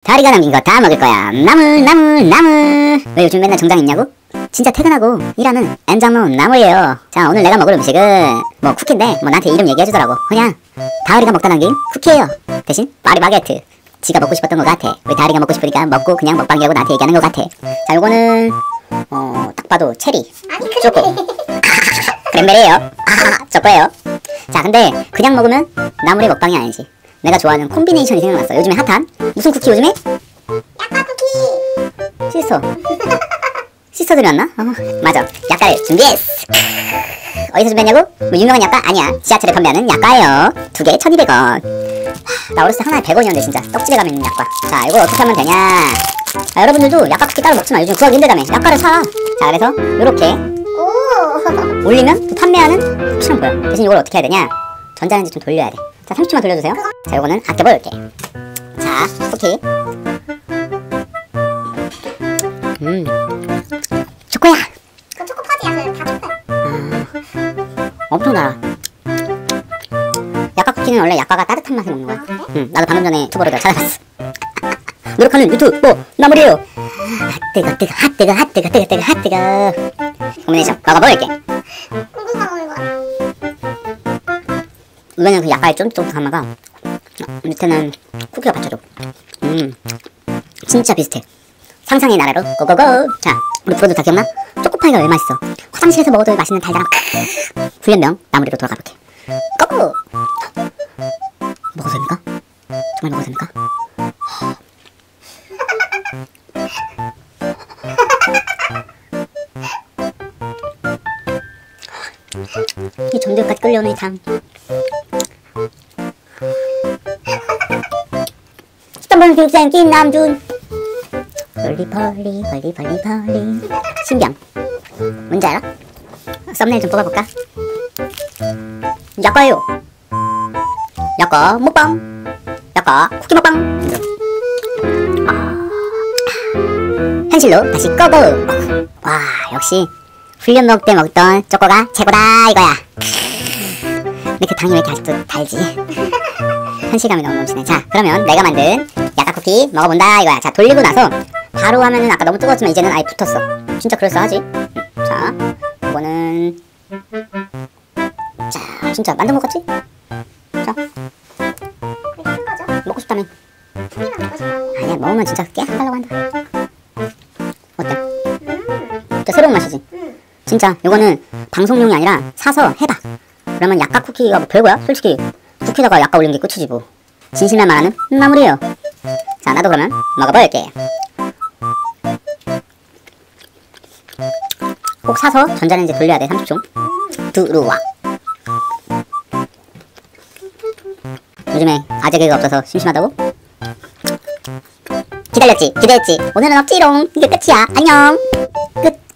다리가 남긴 거 다 먹을 거야. 나무. 왜 요즘 맨날 정장 있냐고? 진짜 퇴근하고 일하는 엔장놈 나무예요. 자, 오늘 내가 먹을 음식은 뭐 쿠키인데 뭐 나한테 이름 얘기해주더라고. 그냥 다리가 먹다 남긴 쿠키예요. 대신 파리바게트. 지가 먹고 싶었던 것 같아. 우리 다리가 먹고 싶으니까 먹고 그냥 먹방이라고 나한테 얘기하는 것 같아. 자, 요거는 딱 봐도 체리, 초코, 크랜베리예요. 저거예요. 자, 근데 그냥 먹으면 나물의 먹방이 아니지. 내가 좋아하는 콤비네이션이 생각났어. 요즘에 핫한 무슨 쿠키 요즘에? 약과 쿠키. 시스터 들었나? 맞아. 약과를 준비했어. 어디서 준비했냐고? 뭐 유명한 약과? 아니야. 지하철에 판매하는 약과예요. 2개 1200원. 나 어렸을 때 하나에 100원이었는데 진짜. 떡집에 가면 있는 약과. 자, 이걸 어떻게 하면 되냐? 여러분들도 약과 쿠키 따로 먹지마. 요즘 구하기 힘들다며. 약과를 사. 자, 그래서 요렇게 올리면 또 판매하는 쿠키는 보여. 대신 이걸 어떻게 해야 되냐? 전자레인지 좀 돌려야 돼. 자, 30초만 돌려주세요. 자, 요거는 아껴볼게. 자, 쿠키. 초코야. 그건 초코파지야. 다 초코야. 엄청 달아. 약과 쿠키는 원래 약과가 따뜻한 맛을 먹는 거야. 나도 방금 전에 유튜버로 내가 찾아봤어. 노력하는 유튜브 나물이에요. 핫뜨거. 콤비네이션 먹어볼게. 궁금한 거. 이거는 그 약과의 쫀득쫀득한 맛가 밑에는 쿠키가 받쳐줘. 진짜 비슷해. 상상의 나라로 고고고. 자, 우리 프로도 다 기억나? 초코파이가 왜 맛있어? 화장실에서 먹어도 맛있는 달달함. 훈련병 나무리로 돌아가볼게. 고고. 먹어도 됩니까? 정말 먹어도 됩니까? 이 전두엽까지 끌려오는 이 탕. 스탄불 교육생 김남준. 펄리 신병. 뭔지 알아? 썸네일 좀 뽑아볼까? 약과예요. 약과 먹방. 약과 쿠키 먹방. 현실로 다시 고고. 와, 역시 훈련병 때 먹던 초코가 최고다 이거야. 근데 그 당이 왜 이렇게 아직도 달지? 현실감이 너무 넘치네. 자, 그러면 내가 만든 약과 쿠키 먹어본다 이거야. 자, 돌리고 나서 바로 하면은 아까 너무 뜨거웠지만 이제는 아예 붙었어. 진짜 그럴싸하지? 자, 이거는 자, 진짜 만든 것 같지? 자, 먹고 싶다면 아니야, 먹으면 진짜 계속 하려고 한다. 어때? 진짜 새로운 맛이지? 진짜 이거는 방송용이 아니라 사서 해봐. 그러면 약과 쿠키가 뭐 별거야? 솔직히 쿠키에다가 약과 올린 게 끝이지 뭐. 진실만 말하는 나물이에요. 자, 나도 그러면 먹어볼게. 꼭 사서 전자레인지 돌려야 돼. 30초. 들어와. 요즘에 아재 개그가 없어서 심심하다고? 기다렸지? 기대했지? 오늘은 없지롱. 이게 끝이야. 안녕. 끝.